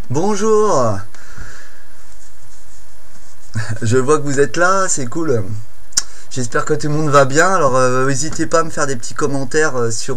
Bonjour. Je vois que vous êtes là, c'est cool. J'espère que tout le monde va bien. Alors n'hésitez pas à me faire des petits commentaires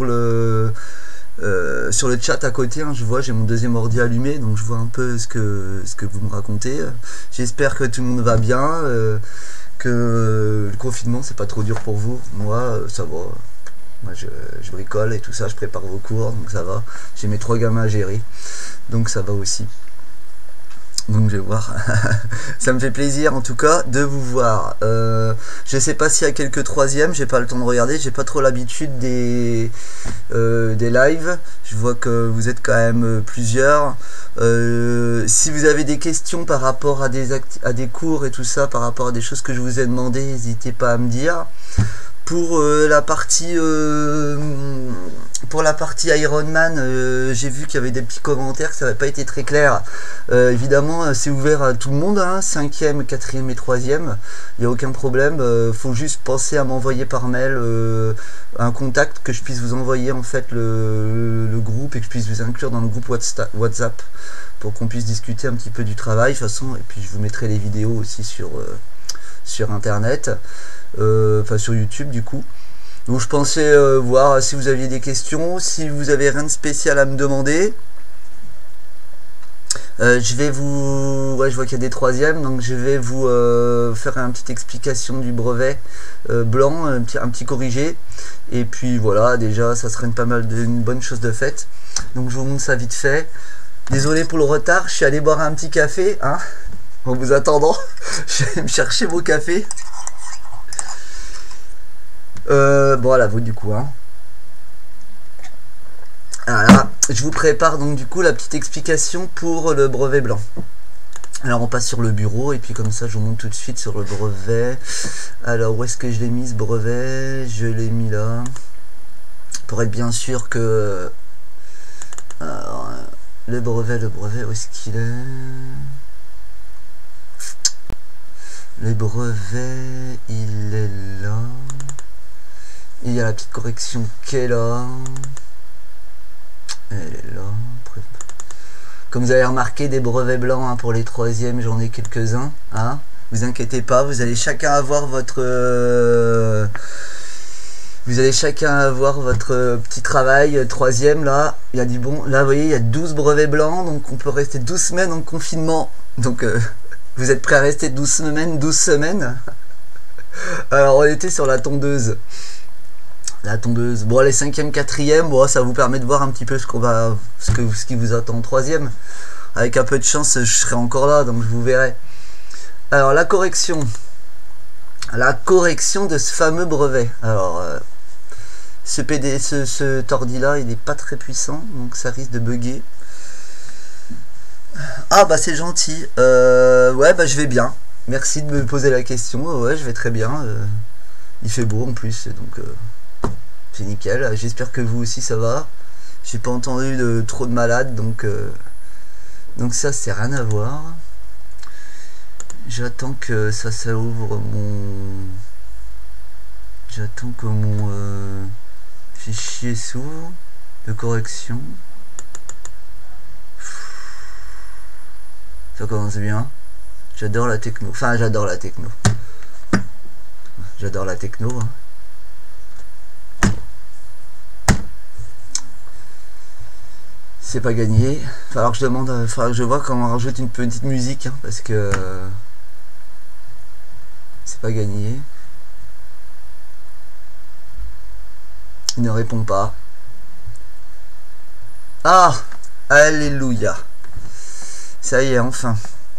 sur le chat à côté. Hein. Je vois, j'ai mon deuxième ordi allumé, donc je vois un peu ce que vous me racontez. J'espère que tout le monde va bien, que le confinement c'est pas trop dur pour vous. Moi, ça va. Moi, je bricole et tout ça, je prépare vos cours, donc ça va. J'ai mes 3 gamins à gérer, donc ça va aussi. Donc je vais voir. Ça me fait plaisir en tout cas de vous voir. Je sais pas s'il y a quelques troisièmes, j'ai pas le temps de regarder, j'ai pas trop l'habitude des lives. Je vois que vous êtes quand même plusieurs. Si vous avez des questions par rapport à des cours et tout ça, par rapport à des choses que je vous ai demandé, n'hésitez pas à me dire. Pour la partie Iron Man, j'ai vu qu'il y avait des petits commentaires, que ça n'avait pas été très clair. Évidemment, c'est ouvert à tout le monde, hein, 5e, 4e et 3e, il n'y a aucun problème. Faut juste penser à m'envoyer par mail un contact, que je puisse vous envoyer en fait le groupe et que je puisse vous inclure dans le groupe WhatsApp pour qu'on puisse discuter un petit peu du travail de toute façon. Et puis je vous mettrai les vidéos aussi sur internet. Enfin sur YouTube du coup. Donc je pensais voir si vous aviez des questions, si vous avez rien de spécial à me demander. Je vais vous... Ouais, je vois qu'il y a des troisièmes, donc je vais vous faire une petite explication du brevet blanc, un petit corrigé. Et puis voilà, déjà ça serait une bonne chose de faite. Donc je vous montre ça vite fait. Désolé pour le retard, je suis allé boire un petit café, hein, en vous attendant. Je vais me chercher mon café. Bon, voilà, vous du coup, hein. Voilà, je vous prépare donc du coup la petite explication pour le brevet blanc. Alors on passe sur le bureau et puis comme ça je vous montre tout de suite sur le brevet. Alors où est-ce que je l'ai mis ce brevet? Je l'ai mis là. Pour être bien sûr que... Alors, le brevet, où est-ce qu'il est? Le brevet, il est là. Il y a la petite correction qui est là. Elle est là. Comme vous avez remarqué, des brevets blancs hein, pour les troisièmes, j'en ai quelques-uns. Hein. Vous inquiétez pas, vous allez chacun avoir votre... Vous allez chacun avoir votre petit travail. Troisième, là, il y a du bon. Là, vous voyez, il y a 12 brevets blancs, donc on peut rester 12 semaines en confinement. Donc, vous êtes prêts à rester 12 semaines? Alors, on était sur la tondeuse. La tondeuse. Bon, les 5e, 4e, bon, ça vous permet de voir un petit peu ce qui vous attend en 3e. Avec un peu de chance, je serai encore là, donc je vous verrai. Alors, la correction. La correction de ce fameux brevet. Alors, ce tordi-là, il n'est pas très puissant, donc ça risque de bugger. Ah, bah, c'est gentil. Ouais, bah, je vais bien. Merci de me poser la question. Ouais, je vais très bien. Il fait beau en plus, donc... c'est nickel, j'espère que vous aussi ça va. J'ai pas entendu trop de malades, donc ça c'est rien à voir. J'attends que ça ouvre mon... J'attends que mon fichier s'ouvre de correction. Ça commence bien. J'adore la techno. Enfin, j'adore la techno. J'adore la techno. Hein. C'est pas gagné. Falloir que je demande, falloir que je vois comment on rajoute une petite musique, hein, parce que c'est pas gagné. Il ne répond pas. Ah, alléluia. Ça y est, enfin.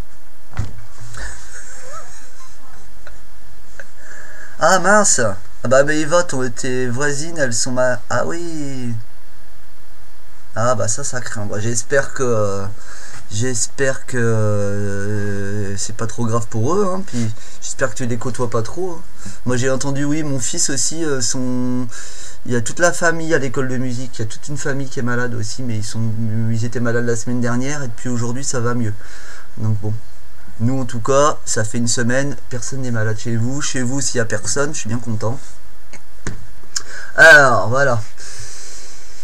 Ah mince. Ah bah mais Eva, tes voisines, elles sont mal. Ah oui. Ah bah ça craint. Bah, j'espère que c'est pas trop grave pour eux, hein. Puis j'espère que tu les côtoies pas trop, hein. Moi j'ai entendu, oui, mon fils aussi, il y a toute la famille à l'école de musique, il y a toute une famille qui est malade aussi, mais ils étaient malades la semaine dernière et depuis aujourd'hui ça va mieux. Donc bon, nous en tout cas, ça fait une semaine, personne n'est malade chez vous. Chez vous, s'il y a personne, je suis bien content. Alors voilà.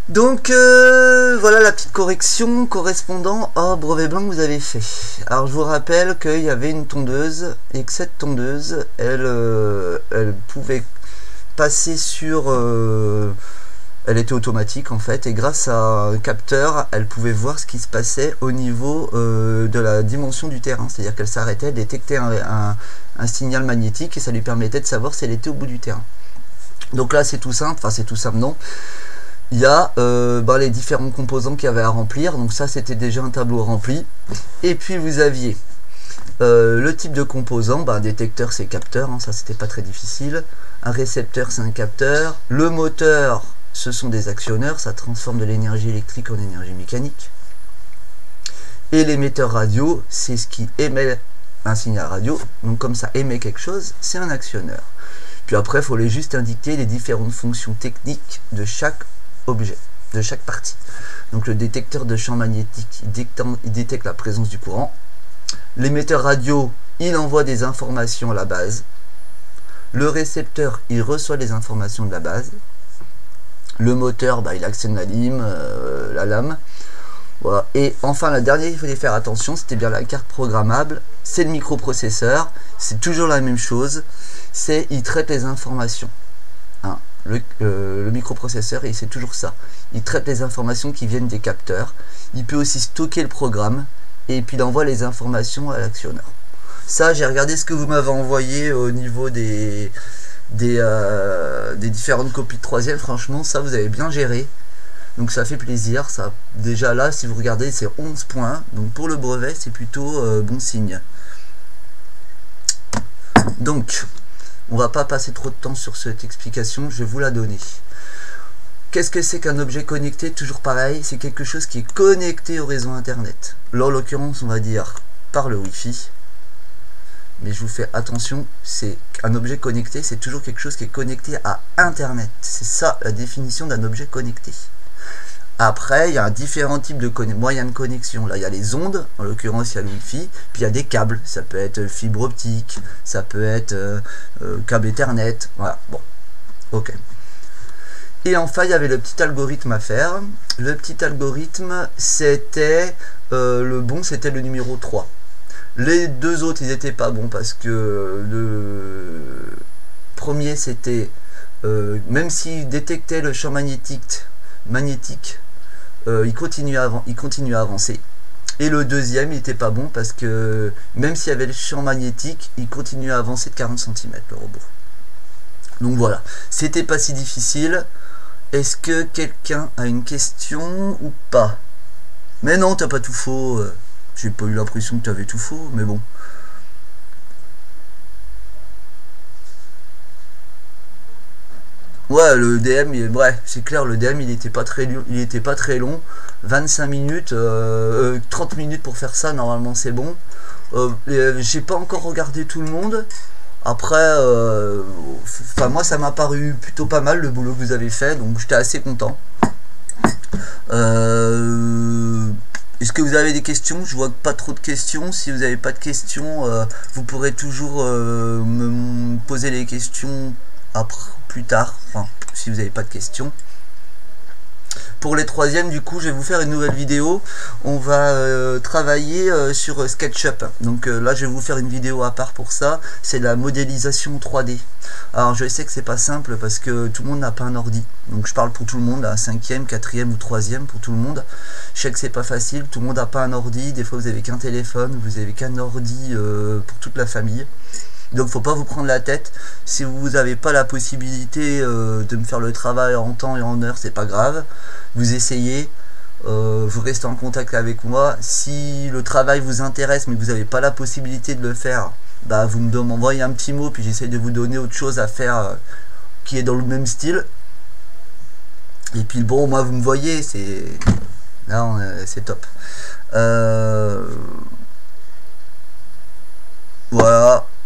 Donc voilà la petite correction correspondant au brevet blanc que vous avez fait. Alors je vous rappelle qu'il y avait une tondeuse et que cette tondeuse elle pouvait passer sur elle était automatique en fait, et grâce à un capteur elle pouvait voir ce qui se passait au niveau de la dimension du terrain, c'est à dire qu'elle s'arrêtait, elle détectait un signal magnétique et ça lui permettait de savoir si elle était au bout du terrain. Donc là c'est tout simple, enfin c'est tout simple non. Il y a les différents composants qu'il y avait à remplir, donc ça c'était déjà un tableau rempli. Et puis vous aviez le type de composant, un détecteur c'est capteur, hein, ça c'était pas très difficile. Un récepteur c'est un capteur. Le moteur ce sont des actionneurs, ça transforme de l'énergie électrique en énergie mécanique. Et l'émetteur radio c'est ce qui émet un signal radio, donc comme ça émet quelque chose, c'est un actionneur. Puis après il faut juste indiquer les différentes fonctions techniques de chaque objet, de chaque partie. Donc le détecteur de champ magnétique il détecte la présence du courant. L'émetteur radio il envoie des informations à la base. Le récepteur il reçoit les informations de la base. Le moteur il actionne la lame. Voilà. Et enfin la dernière il fallait faire attention, c'était bien la carte programmable, c'est le microprocesseur, c'est toujours la même chose, c'est il traite les informations. Hein. Le microprocesseur, et c'est toujours ça, il traite les informations qui viennent des capteurs, il peut aussi stocker le programme et puis il envoie les informations à l'actionneur. Ça j'ai regardé ce que vous m'avez envoyé au niveau des différentes copies de 3e, franchement ça vous avez bien géré, donc ça fait plaisir. Ça, déjà là si vous regardez c'est 11 points, donc pour le brevet c'est plutôt bon signe. Donc on va pas passer trop de temps sur cette explication, je vais vous la donner. Qu'est-ce que c'est qu'un objet connecté? Toujours pareil, c'est quelque chose qui est connecté au réseau internet. Là en l'occurrence on va dire par le Wi-Fi. Mais je vous fais attention, c'est un objet connecté, c'est toujours quelque chose qui est connecté à internet. C'est ça la définition d'un objet connecté. Après, il y a différents types de moyens de connexion. Là, il y a les ondes, en l'occurrence, il y a le Wi-Fi. Puis il y a des câbles. Ça peut être fibre optique, ça peut être câble Ethernet. Voilà, bon, ok. Et enfin, il y avait le petit algorithme à faire. Le petit algorithme, c'était c'était le numéro 3. Les deux autres, ils n'étaient pas bons parce que le premier, c'était, même s'il détectait le champ magnétique, il continue à avancer. Et le deuxième il était pas bon parce que même s'il y avait le champ magnétique il continuait à avancer de 40 cm le robot. Donc voilà, c'était pas si difficile. Est-ce que quelqu'un a une question ou pas? Mais non, t'as pas tout faux. J'ai pas eu l'impression que tu avais tout faux, mais bon. Ouais, le DM, bref, c'est clair, le DM il était pas très long, 25 minutes, 30 minutes pour faire ça, normalement c'est bon. J'ai pas encore regardé tout le monde. Après, moi ça m'a paru plutôt pas mal le boulot que vous avez fait, donc j'étais assez content. Est-ce que vous avez des questions? Je vois pas trop de questions. Si vous n'avez pas de questions, vous pourrez toujours me poser les questions plus tard, enfin, si vous n'avez pas de questions. Pour les troisièmes, du coup, je vais vous faire une nouvelle vidéo. On va travailler sur SketchUp. Donc là, je vais vous faire une vidéo à part pour ça. C'est la modélisation 3D. Alors, je sais que c'est pas simple parce que tout le monde n'a pas un ordi. Donc, je parle pour tout le monde, à 5e, 4e ou 3e, pour tout le monde. Je sais que c'est pas facile. Tout le monde n'a pas un ordi. Des fois, vous avez qu'un téléphone. Vous avez qu'un ordi pour toute la famille. Donc faut pas vous prendre la tête. Si vous n'avez pas la possibilité de me faire le travail en temps et en heure, c'est pas grave. Vous essayez, vous restez en contact avec moi. Si le travail vous intéresse mais que vous n'avez pas la possibilité de le faire, bah vous m'envoyez un petit mot puis j'essaie de vous donner autre chose à faire qui est dans le même style. Et puis bon, moi vous me voyez, c'est là c'est top. Voilà.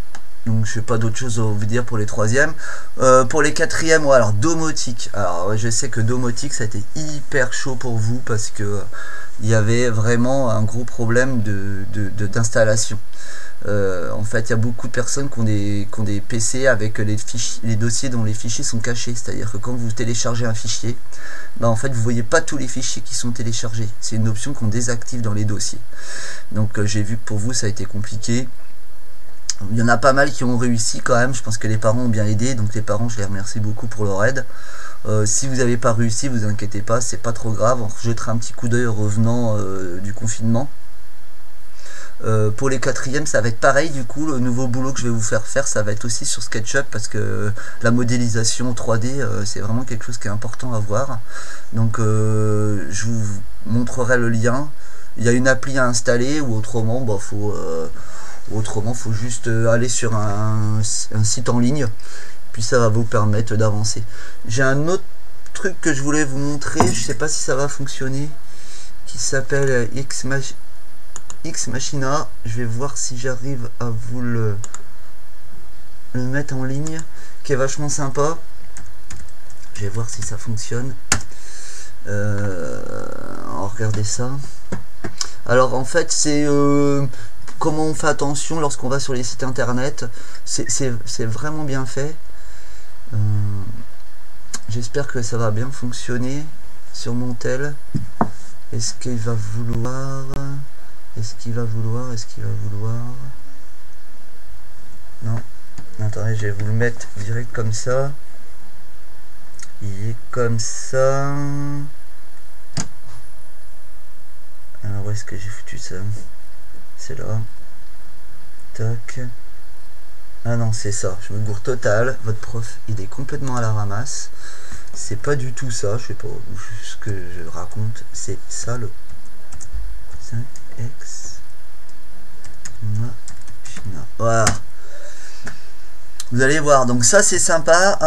Donc je sais pas d'autre chose à vous dire pour les troisièmes. Pour les quatrièmes, ouais, alors domotique. Alors je sais que domotique ça a été hyper chaud pour vous parce que il y avait vraiment un gros problème d'installation. En fait il y a beaucoup de personnes qui ont des PC avec les dossiers dont les fichiers sont cachés. C'est-à-dire que quand vous téléchargez un fichier, bah en fait vous voyez pas tous les fichiers qui sont téléchargés. C'est une option qu'on désactive dans les dossiers. Donc j'ai vu que pour vous ça a été compliqué. Il y en a pas mal qui ont réussi quand même, je pense que les parents ont bien aidé, donc les parents je les remercie beaucoup pour leur aide. Si vous n'avez pas réussi, vous inquiétez pas, c'est pas trop grave, on jettera un petit coup d'œil revenant du confinement. Pour les quatrièmes ça va être pareil, du coup le nouveau boulot que je vais vous faire ça va être aussi sur SketchUp parce que la modélisation 3D c'est vraiment quelque chose qui est important à voir. Donc je vous montrerai le lien, il y a une appli à installer ou autrement bah, faut juste aller sur un site en ligne, puis ça va vous permettre d'avancer. J'ai un autre truc que je voulais vous montrer, je sais pas si ça va fonctionner, qui s'appelle X Machina. Je vais voir si j'arrive à vous le mettre en ligne, qui est vachement sympa. Je vais voir si ça fonctionne. Regardez ça. Alors en fait c'est comment on fait attention lorsqu'on va sur les sites internet. C'est vraiment bien fait. J'espère que ça va bien fonctionner sur mon tel. Est-ce qu'il va vouloir non, attendez, je vais vous le mettre direct comme ça. Il est comme ça. Alors où est-ce que j'ai foutu ça? C'est là. Tac. Ah non, c'est ça. Je me gourre total. Votre prof, il est complètement à la ramasse. C'est pas du tout ça. Je sais pas ce que je raconte. C'est ça le 5X Machina. Voilà. Vous allez voir. Donc ça, c'est sympa.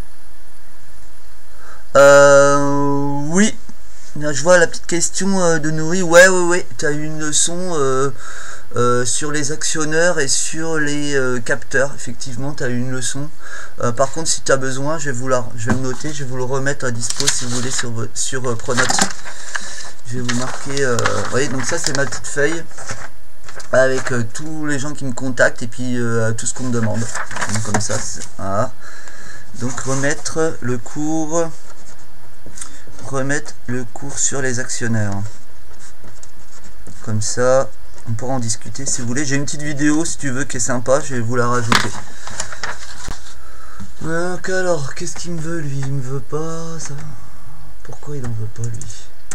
Oui. Je vois la petite question de Nourri. Ouais. Tu as eu une leçon sur les actionneurs et sur les capteurs. Effectivement, tu as eu une leçon. Par contre, si tu as besoin, je vais me noter, je vais vous le remettre à dispo si vous voulez sur Pronote. Je vais vous marquer. Vous voyez, donc ça, c'est ma petite feuille avec tous les gens qui me contactent et puis tout ce qu'on me demande. Donc, comme ça, voilà. Donc, remettre le cours sur les actionnaires. Comme ça, on pourra en discuter si vous voulez. J'ai une petite vidéo si tu veux qui est sympa, je vais vous la rajouter. Donc alors, qu'est-ce qu'il me veut lui? Il me veut pas ça. Pourquoi il en veut pas lui?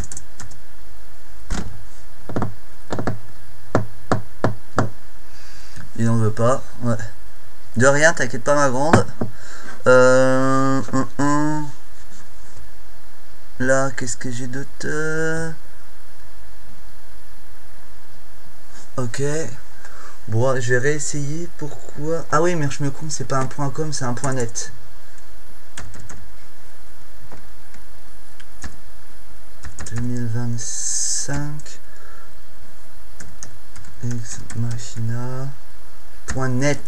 Il en veut pas, ouais. De rien, t'inquiète pas ma grande. Là, qu'est-ce que j'ai d'autre? Ok. Bon, je vais réessayer. Pourquoi? Ah oui, mais je me compte, c'est pas un point .com, c'est un point .net. « 2025 X Machina .net »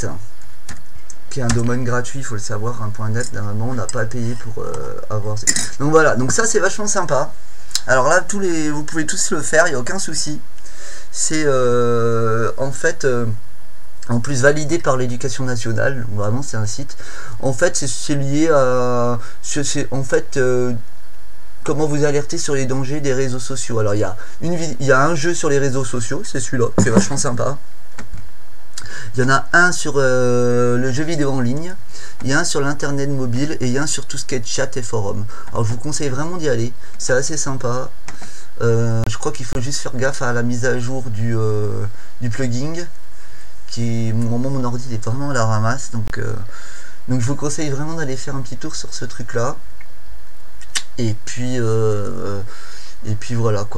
qui est un domaine gratuit, il faut le savoir, un .net, normalement on n'a pas à payer pour avoir... Donc voilà, donc ça c'est vachement sympa. Alors là, vous pouvez tous le faire, il n'y a aucun souci. C'est en fait en plus validé par l'éducation nationale, vraiment c'est un site. En fait c'est lié à comment vous alerter sur les dangers des réseaux sociaux. Alors il y a un jeu sur les réseaux sociaux, c'est celui-là, c'est vachement sympa. Il y en a un sur le jeu vidéo en ligne, il y a un sur l'internet mobile et il y a un sur tout ce qui est chat et forum. Alors je vous conseille vraiment d'y aller, c'est assez sympa. Je crois qu'il faut juste faire gaffe à la mise à jour du plugin qui, mon ordi est vraiment à la ramasse, donc je vous conseille vraiment d'aller faire un petit tour sur ce truc là et puis voilà quoi.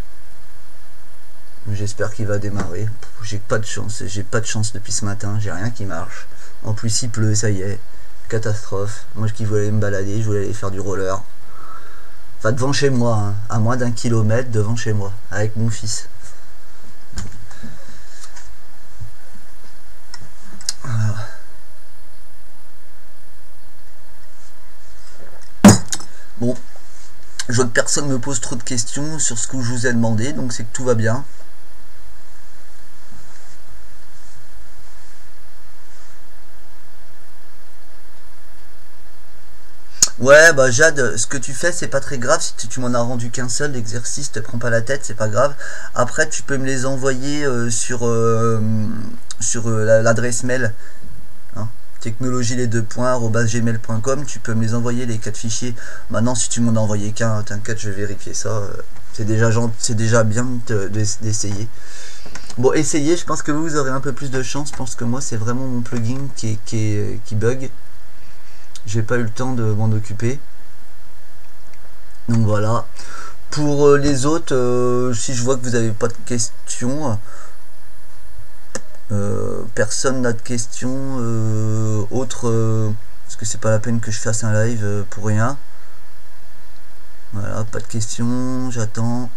J'espère qu'il va démarrer. J'ai pas de chance depuis ce matin, j'ai rien qui marche. En plus il pleut, ça y est, catastrophe. Moi qui voulais me balader, je voulais aller faire du roller. Enfin devant chez moi, hein, à moins d'1 kilomètre devant chez moi, avec mon fils. Voilà. Je vois que personne me pose trop de questions sur ce que je vous ai demandé, donc c'est que tout va bien. Ouais, bah Jade, ce que tu fais, c'est pas très grave. Si tu m'en as rendu qu'un seul, l'exercice te prend pas la tête, c'est pas grave. Après, tu peux me les envoyer sur l'adresse mail, hein, technologie les deux points @gmail.com. Tu peux me les envoyer, les 4 fichiers. Maintenant, si tu m'en as envoyé qu'un, t'inquiète, je vais vérifier ça. C'est déjà bien d'essayer. Bon, essayez, je pense que vous aurez un peu plus de chance. Je pense que moi, c'est vraiment mon plugin qui bug. J'ai pas eu le temps de m'en occuper. Donc voilà. Pour les autres, si je vois que vous n'avez pas de questions, personne n'a de questions autres, parce que c'est pas la peine que je fasse un live pour rien. Voilà, pas de questions, j'attends.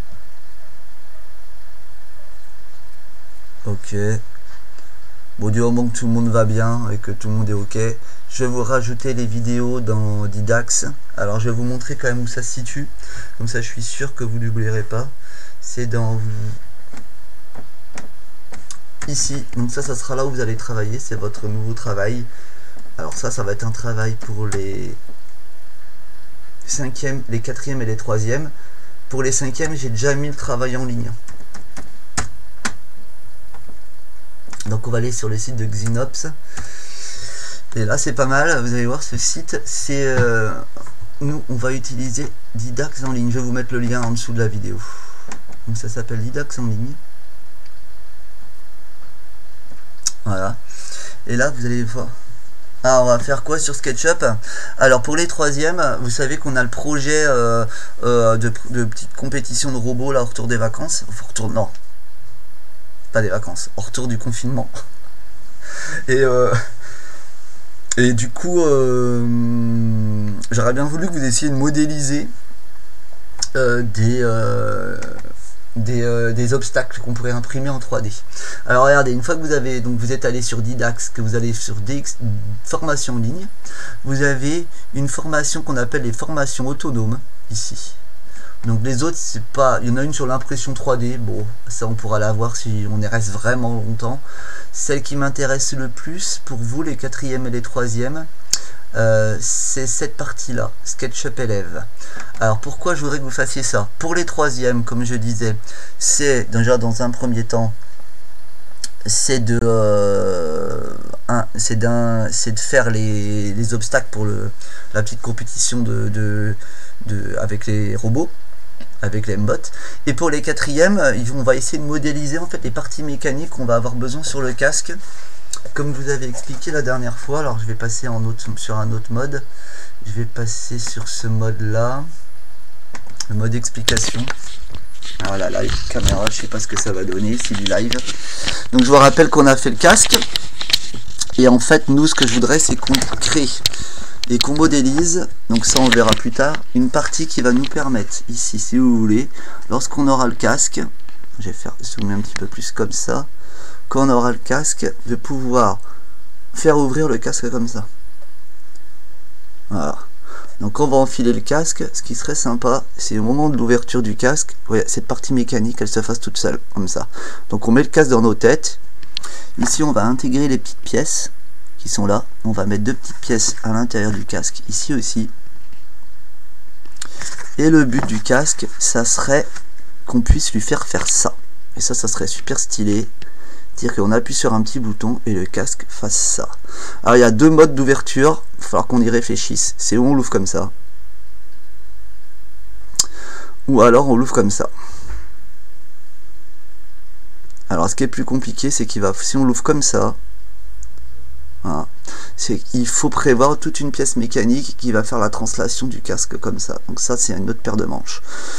Ok. Bon, du moment que tout le monde va bien et que tout le monde est ok, je vais vous rajouter les vidéos dans Didax. Alors je vais vous montrer quand même où ça se situe, comme ça je suis sûr que vous n'oublierez pas. C'est dans ici, donc ça sera là où vous allez travailler, c'est votre nouveau travail. Alors ça va être un travail pour les 5e, les 4e et les 3e. Pour les 5e, j'ai déjà mis le travail en ligne. Donc on va aller sur le site de Xinops. Et là c'est pas mal, vous allez voir ce site, c'est nous on va utiliser Didax en ligne. Je vais vous mettre le lien en dessous de la vidéo. Donc ça s'appelle Didax en ligne. Voilà. Et là vous allez voir. Ah, on va faire quoi sur SketchUp? Alors pour les 3e, vous savez qu'on a le projet de petite compétition de robots là au retour des vacances. Non, pas des vacances, au retour du confinement. Et du coup, j'aurais bien voulu que vous essayiez de modéliser des obstacles qu'on pourrait imprimer en 3D. Alors regardez, une fois que vous êtes allé sur Didax, que vous allez sur formation en ligne, vous avez une formation qu'on appelle les formations autonomes ici. Donc les autres, c'est pas, il y en a une sur l'impression 3D, bon, ça on pourra la voir si on y reste vraiment longtemps. Celle qui m'intéresse le plus pour vous, les 4e et les 3e, c'est cette partie-là, SketchUp élève. Alors pourquoi je voudrais que vous fassiez ça? Pour les 3e, comme je disais, c'est déjà dans un premier temps, c'est de faire les obstacles pour la petite compétition avec les robots, avec les mbots. Et pour les 4e, on va essayer de modéliser en fait les parties mécaniques qu'on va avoir besoin sur le casque, comme je vous avais expliqué la dernière fois. Alors je vais passer sur un autre mode. Je vais passer sur ce mode là, le mode explication. Alors la live caméra, je sais pas ce que ça va donner, c'est du live. Donc je vous rappelle qu'on a fait le casque. Et en fait nous ce que je voudrais c'est qu'on crée et qu'on modélise, donc ça on le verra plus tard, une partie qui va nous permettre ici, si vous voulez, lorsqu'on aura le casque, je vais faire zoomer un petit peu plus comme ça, quand on aura le casque, de pouvoir faire ouvrir le casque comme ça. Voilà. Donc on va enfiler le casque, ce qui serait sympa, c'est au moment de l'ouverture du casque, ouais, cette partie mécanique, elle se fasse toute seule, comme ça. Donc on met le casque dans nos têtes, ici on va intégrer les petites pièces, qui sont là, on va mettre 2 petites pièces à l'intérieur du casque, ici aussi. Et le but du casque, ça serait qu'on puisse lui faire ça. Et ça serait super stylé. Dire qu'on appuie sur un petit bouton et le casque fasse ça. Alors il y a 2 modes d'ouverture, il va falloir qu'on y réfléchisse. C'est où on l'ouvre comme ça. Ou alors on l'ouvre comme ça. Alors ce qui est plus compliqué, c'est si on l'ouvre comme ça, voilà. Il faut prévoir toute une pièce mécanique qui va faire la translation du casque comme ça. Donc ça c'est une autre paire de manches.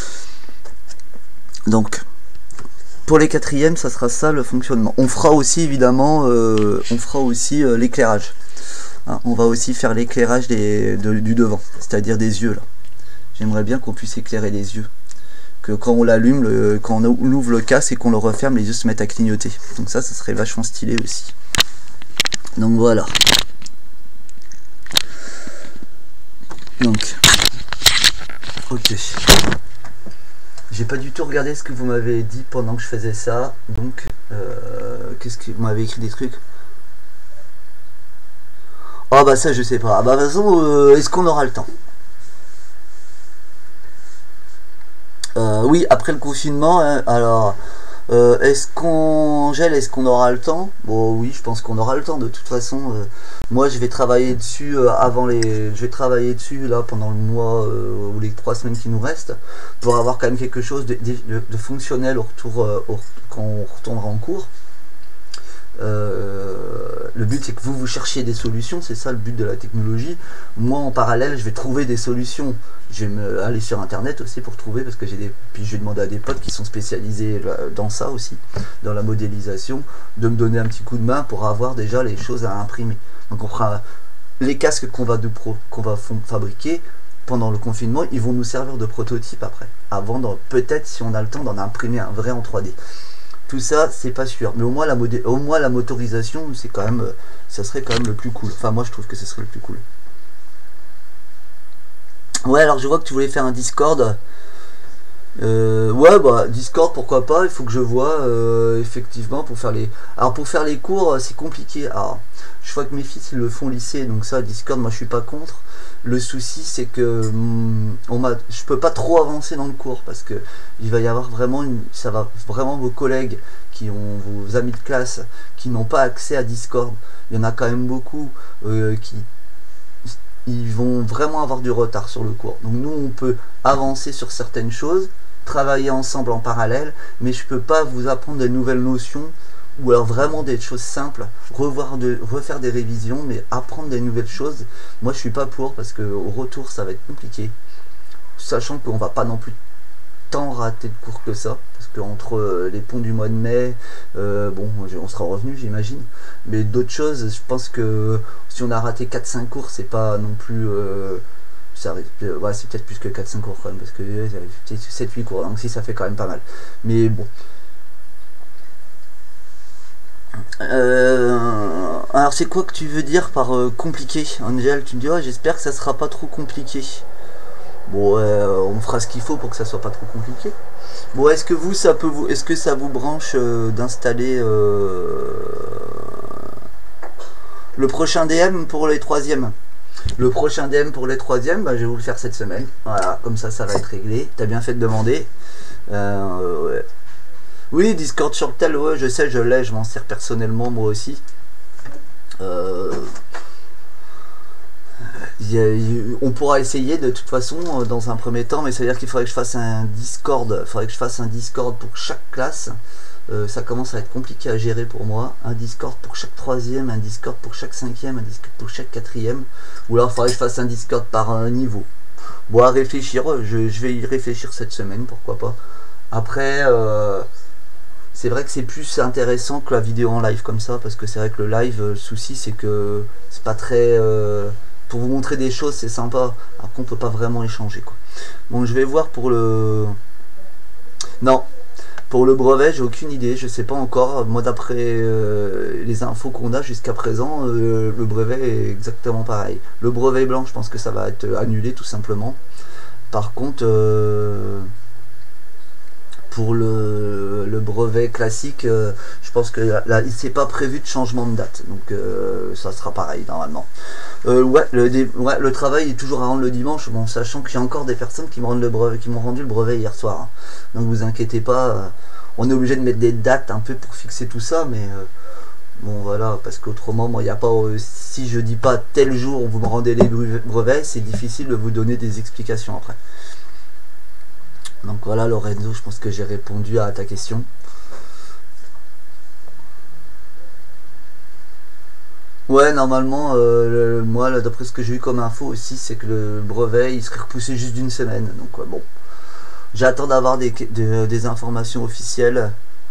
Donc pour les 4e, ça sera ça le fonctionnement. On fera aussi évidemment l'éclairage. Hein, on va aussi faire l'éclairage du devant, c'est-à-dire des yeux là. J'aimerais bien qu'on puisse éclairer les yeux. Que quand on l'allume, quand on ouvre le casque et qu'on le referme, les yeux se mettent à clignoter. Donc ça serait vachement stylé aussi. Donc voilà. Donc Ok. J'ai pas du tout regardé ce que vous m'avez dit pendant que je faisais ça. Donc, qu'est-ce que vous m'avez écrit des trucs? Oh bah ça je sais pas. Ah bah de toute façon, est-ce qu'on aura le temps? Oui, après le confinement, hein, alors est-ce qu'on gèle, est-ce qu'on aura le temps? Bon oui, je pense qu'on aura le temps de toute façon. Moi je vais travailler dessus je vais travailler dessus là pendant le mois ou les 3 semaines qui nous restent pour avoir quand même quelque chose de fonctionnel au retour quand on retournera en cours. Le but c'est que vous cherchiez des solutions, c'est ça le but de la technologie. Moi en parallèle je vais trouver des solutions. Je vais aller sur internet aussi pour trouver, parce que puis je vais demander à des potes qui sont spécialisés dans ça aussi, dans la modélisation, de me donner un petit coup de main pour avoir déjà les choses à imprimer. Donc on fera les casques qu'on va fabriquer pendant le confinement, ils vont nous servir de prototype après, avant peut-être si on a le temps d'en imprimer un vrai en 3D. Tout ça c'est pas sûr, mais au moins la motorisation c'est quand même, ça serait quand même le plus cool. Enfin moi je trouve que ce serait le plus cool. Ouais, alors je vois que tu voulais faire un Discord. Ouais, bah Discord pourquoi pas, il faut que je vois effectivement pour faire les. Alors pour faire les cours c'est compliqué. Alors je vois que mes fils ils le font au lycée, donc ça Discord moi je suis pas contre. Le souci c'est que je peux pas trop avancer dans le cours parce que il va y avoir vraiment ça va vraiment vos collègues qui ont vos amis de classe qui n'ont pas accès à Discord. Il y en a quand même beaucoup qui ils vont vraiment avoir du retard sur le cours. Donc nous on peut avancer sur certaines choses, travailler ensemble en parallèle, mais je peux pas vous apprendre des nouvelles notions ou alors vraiment des choses simples, refaire des révisions, mais apprendre des nouvelles choses, moi je suis pas pour, parce que au retour ça va être compliqué, sachant qu'on va pas non plus tant rater de cours que ça, parce qu'entre les ponts du mois de mai, bon, on sera revenu j'imagine, mais d'autres choses, je pense que si on a raté 4-5 cours, c'est pas non plus... ouais, c'est peut-être plus que 4-5 cours quand même, parce que 7-8 cours, donc si ça fait quand même pas mal. Mais bon. Alors c'est quoi que tu veux dire par compliqué, Angel? Tu me dis, oh, j'espère que ça sera pas trop compliqué. Bon, on fera ce qu'il faut pour que ça soit pas trop compliqué. Bon, est-ce que est-ce que ça vous branche d'installer le prochain DM pour les troisièmes? Le prochain DM pour les troisièmes, bah, je vais vous le faire cette semaine. Voilà, comme ça va être réglé. T'as bien fait de demander. Ouais. Oui, Discord sur tel, ouais, je sais, je l'ai, je m'en sers personnellement moi aussi. On pourra essayer de toute façon dans un premier temps, mais ça veut dire qu'il faudrait que je fasse un Discord. Il faudrait que je fasse un Discord pour chaque classe. Ça commence à être compliqué à gérer pour moi. Un Discord pour chaque troisième, un Discord pour chaque cinquième, un Discord pour chaque quatrième. Ou alors il faudrait que je fasse un Discord par niveau. Bon, à réfléchir, je vais y réfléchir cette semaine, pourquoi pas. Après, c'est vrai que c'est plus intéressant que la vidéo en live comme ça, parce que c'est vrai que le live, le souci c'est que c'est pas très... pour vous montrer des choses c'est sympa, après on peut pas vraiment échanger quoi. Bon, je vais voir pour le... Non, pour le brevet j'ai aucune idée, je sais pas encore. Moi d'après les infos qu'on a jusqu'à présent, le brevet est exactement pareil. Le brevet blanc je pense que ça va être annulé tout simplement. Par contre pour le brevet classique, je pense que là il s'est pas prévu de changement de date, donc ça sera pareil normalement. Ouais, le travail est toujours à rendre le dimanche, bon, sachant qu'il y a encore des personnes qui m'ont rendu le brevet hier soir, hein. Donc vous inquiétez pas, on est obligé de mettre des dates un peu pour fixer tout ça, mais bon voilà, parce qu'autrement moi il n'y a pas, si je dis pas tel jour vous me rendez les brevets, c'est difficile de vous donner des explications après. Donc voilà Lorenzo, je pense que j'ai répondu à ta question. Ouais, normalement, moi, d'après ce que j'ai eu comme info aussi, c'est que le brevet, il serait repoussé juste d'une semaine. Donc bon, j'attends d'avoir des informations officielles.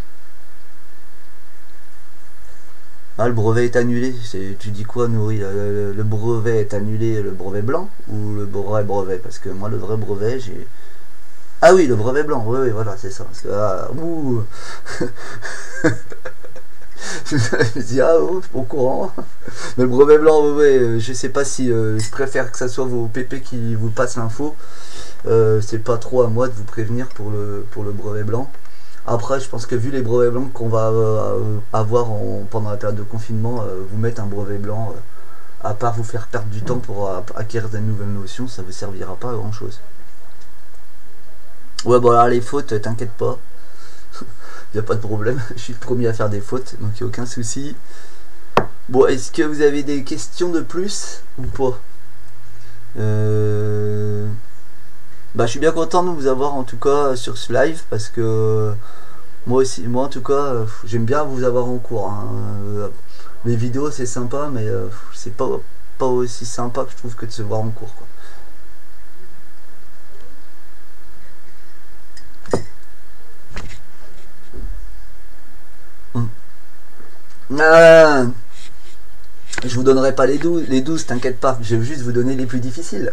Ah, le brevet est annulé. Tu dis quoi, Nourri? Le brevet est annulé, le brevet blanc ou le vrai brevet? Parce que moi, le vrai brevet, j'ai... Ah oui, le brevet blanc, oui, voilà, c'est ça. Parce que, ouh. Je dis ah oh, je suis pas au courant. Mais le brevet blanc, ouais, je sais pas si je préfère que ça soit vos PP qui vous passent l'info. C'est pas trop à moi de vous prévenir pour le brevet blanc. Après, je pense que vu les brevets blancs qu'on va avoir pendant la période de confinement, vous mettre un brevet blanc, à part vous faire perdre du temps pour acquérir des nouvelles notions, ça vous servira pas à grand chose. Ouais, bon, alors les fautes, t'inquiète pas. Il n'y a pas de problème, je suis le premier à faire des fautes, donc il n'y a aucun souci. Bon, est-ce que vous avez des questions de plus ou pas? Bah, je suis bien content de vous avoir en tout cas sur ce live parce que moi aussi, moi en tout cas, j'aime bien vous avoir en cours. Hein. Les vidéos c'est sympa, mais c'est pas aussi sympa que je trouve que de se voir en cours. Quoi. Je vous donnerai pas les 12, t'inquiète pas, je vais juste vous donner les plus difficiles.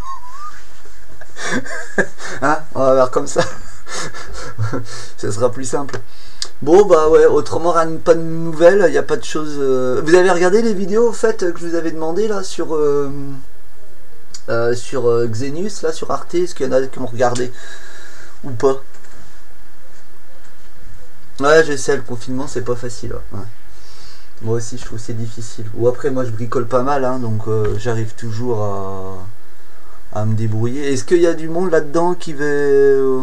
Hein, on va voir comme ça. Ça sera plus simple. Bon bah ouais, autrement rien, pas de nouvelles, il n'y a pas de choses. Vous avez regardé les vidéos en fait que je vous avais demandé là sur Xenius, là sur Arte, est-ce qu'il y en a qui ont regardé ou pas? Ouais, je sais, le confinement c'est pas facile. Ouais. Moi aussi je trouve c'est difficile. Ou après moi je bricole pas mal, hein, donc j'arrive toujours à me débrouiller. Est-ce qu'il y a du monde là-dedans qui veut...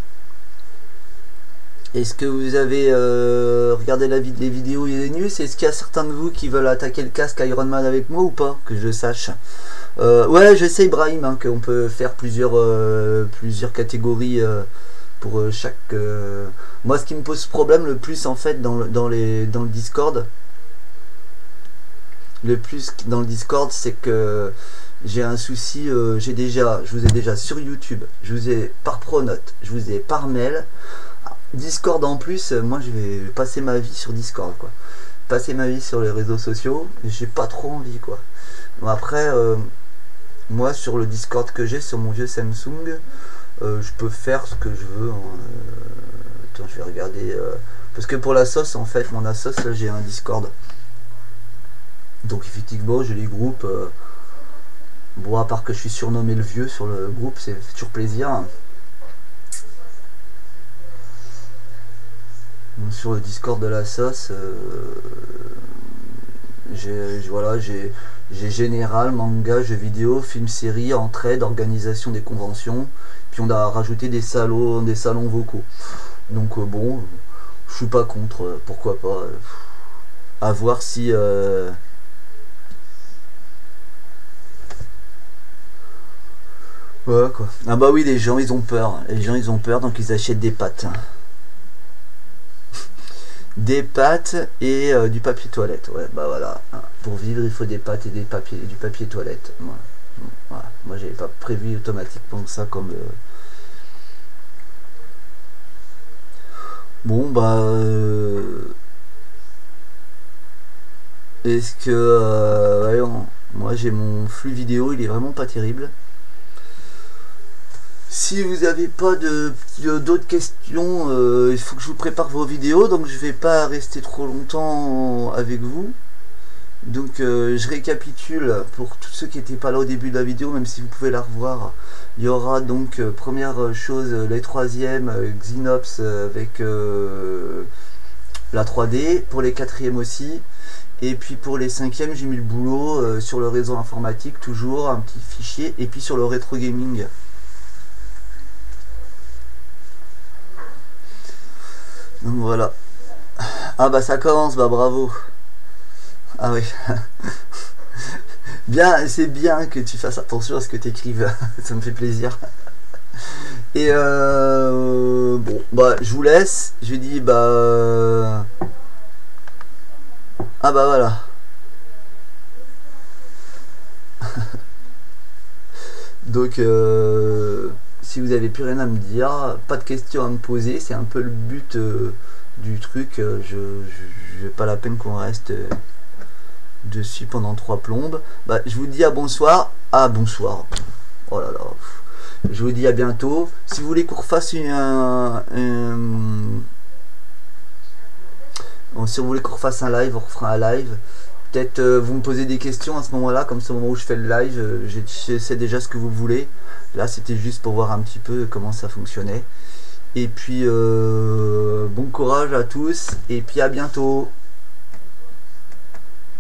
Est-ce que vous avez regardé les vidéos Xenius? Est-ce qu'il y a certains de vous qui veulent attaquer le casque Iron Man avec moi ou pas? Que je sache. Ouais, je sais Ibrahim, hein, qu'on peut faire plusieurs catégories pour chaque... Moi, ce qui me pose problème le plus en fait dans le Discord, c'est que j'ai un souci, je vous ai déjà sur YouTube, je vous ai par Pronote, je vous ai par mail. Discord en plus, moi je vais passer ma vie sur Discord quoi. Passer ma vie sur les réseaux sociaux, j'ai pas trop envie quoi. Bon, après, moi sur le Discord que j'ai sur mon vieux Samsung, je peux faire ce que je veux. Hein. Attends, je vais regarder. Parce que pour la sauce, en fait, mon Asos, là j'ai un Discord. Donc effectivement, j'ai les groupes. Bon, à part que je suis surnommé le vieux sur le groupe, c'est toujours plaisir. Sur le Discord de la sauce, j'ai général, manga, jeux vidéo, film, série, entraide, organisation des conventions. Puis on a rajouté des salons vocaux. Donc bon, je suis pas contre, pourquoi pas. À voir si... Ouais quoi. Ah bah oui, les gens ils ont peur. Les gens ils ont peur, donc ils achètent des pâtes. Des pâtes et du papier toilette. Ouais, bah voilà. Pour vivre, il faut des pâtes et du papier toilette. Voilà. Voilà. Moi, j'avais pas prévu automatiquement ça comme. Bon, bah. Est-ce que. Ouais, moi, j'ai mon flux vidéo, il est vraiment pas terrible. Si vous n'avez pas d'autres questions, il faut que je vous prépare vos vidéos, donc je vais pas rester trop longtemps avec vous. Donc je récapitule pour tous ceux qui n'étaient pas là au début de la vidéo, même si vous pouvez la revoir. Il y aura donc première chose, les troisièmes, Xenops avec la 3D, pour les quatrièmes aussi. Et puis pour les cinquièmes, j'ai mis le boulot sur le réseau informatique, toujours un petit fichier, et puis sur le rétro gaming. Donc voilà. Ah bah ça commence, bah bravo. Ah oui. Bien, c'est bien que tu fasses attention à ce que tu écrives. Ça me fait plaisir. Et bon, bah je vous laisse. Je dis bah... Ah bah voilà. Donc si vous avez plus rien à me dire, pas de questions à me poser, c'est un peu le but du truc. Je vais pas la peine qu'on reste dessus pendant 3 plombes. Bah, je vous dis à bonsoir. Ah bonsoir. Oh là là. Je vous dis à bientôt. Si vous voulez qu'on refasse Bon, si vous voulez qu'on refasse un live, on refera un live. Peut-être vous me posez des questions à ce moment-là, comme c'est au moment où je fais le live, je sais déjà ce que vous voulez. Là c'était juste pour voir un petit peu comment ça fonctionnait. Et puis bon courage à tous et puis à bientôt.